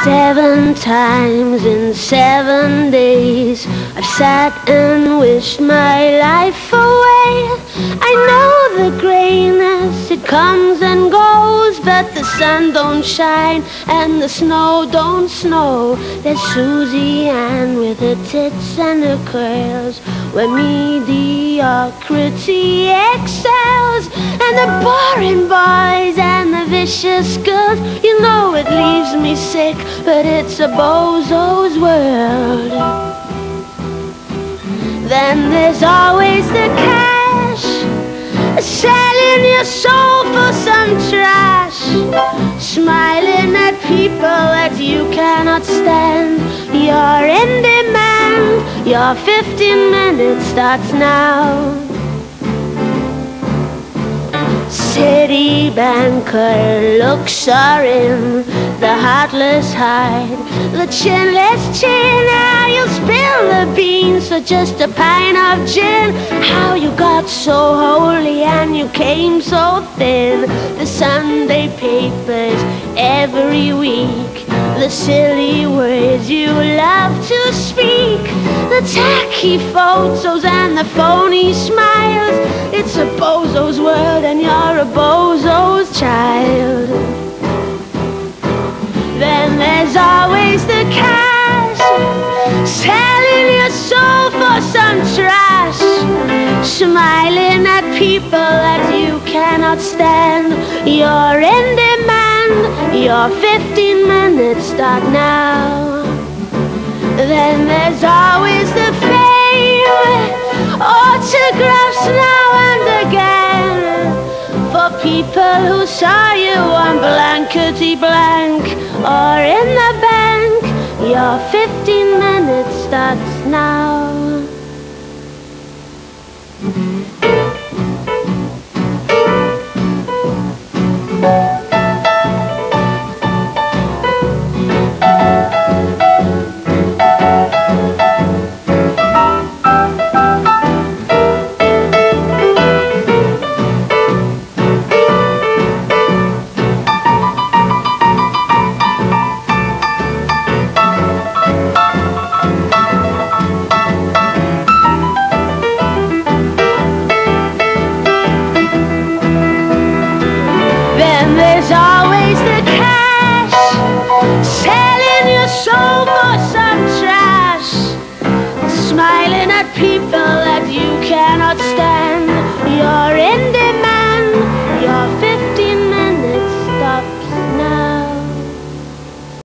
7 times in 7 days I've sat and wished my life away. I know the grayness, it comes and goes, but the sun don't shine and the snow don't snow. There's Susie Ann with her tits and her curls, where mediocrity excels, and the boring boys and the vicious girls. You know it leaves me sick, but it's a bozo's world. Then there's always the cash, selling your soul for some trash, smiling at people that you cannot stand. You're in demand, your 15 minutes starts now. City banker looks are in, the heartless hide, the chinless chin. Now you'll spill the beans for just a pint of gin. How you got so holy and you came so thin. The Sunday papers every week, the silly words you love to speak, the tacky photos and the phony smiles. It's a bozo's world and you're a bozo's child. Then there's always the cash, selling your soul for some trash, smiling at people that you cannot stand. You're in demand, your 15 minutes start now. Then there's always the fame, autographs now and again, for people who saw you on blankety blank or in the bank. Your 15 minutes starts now.